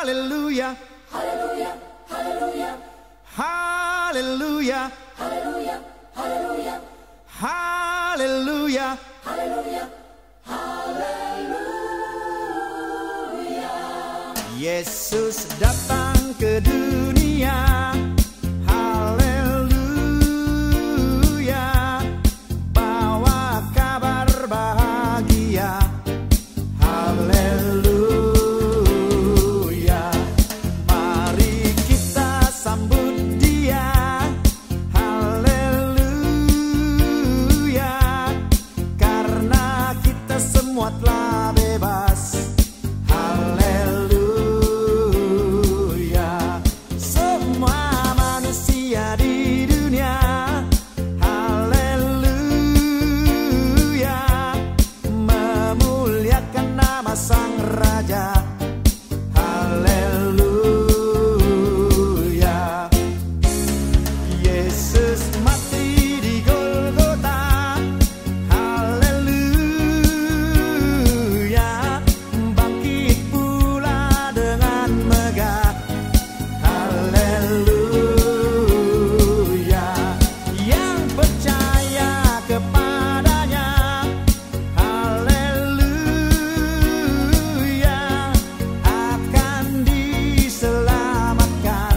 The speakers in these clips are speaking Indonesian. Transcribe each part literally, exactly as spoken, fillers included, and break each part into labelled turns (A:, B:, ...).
A: Hallelujah.
B: Hallelujah, hallelujah,
A: Hallelujah.
B: hallelujah, hallelujah,
A: Hallelujah.
B: hallelujah, hallelujah.
A: Yesus datang ke dunia. Haleluya. Bawa kabar bahagia. Haleluya. Mari kita sambut Dia. Haleluya. Karena kita semua telah bebas. Haleluya. Semua manusia di dunia. Haleluya. Memuliakan nama Sang Raja. Haleluya. Yesus mati di Golgota. Haleluya. Bangkit pula dengan megah. Haleluya. Yang percaya kepadanya. Haleluya. Akan diselamatkan.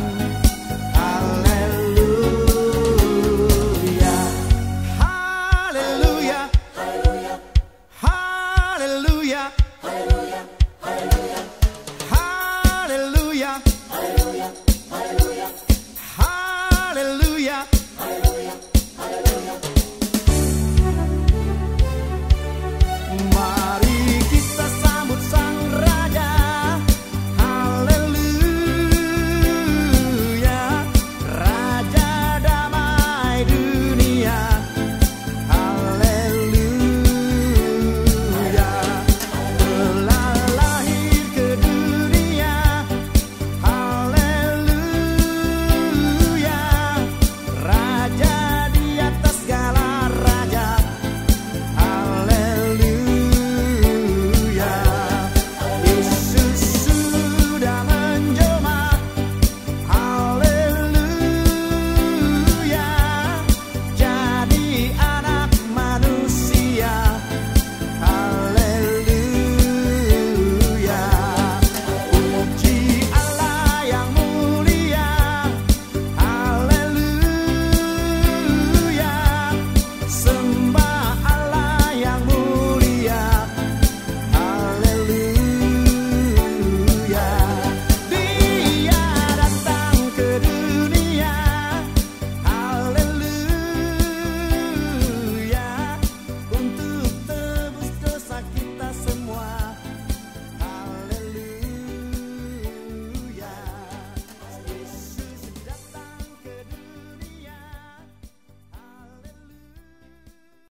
A: Haleluya. Haleluya.
B: Hallelujah,
A: Haleluya.
B: hallelujah, hallelujah,
A: Haleluya.
B: hallelujah, hallelujah,
A: Haleluya.
B: hallelujah.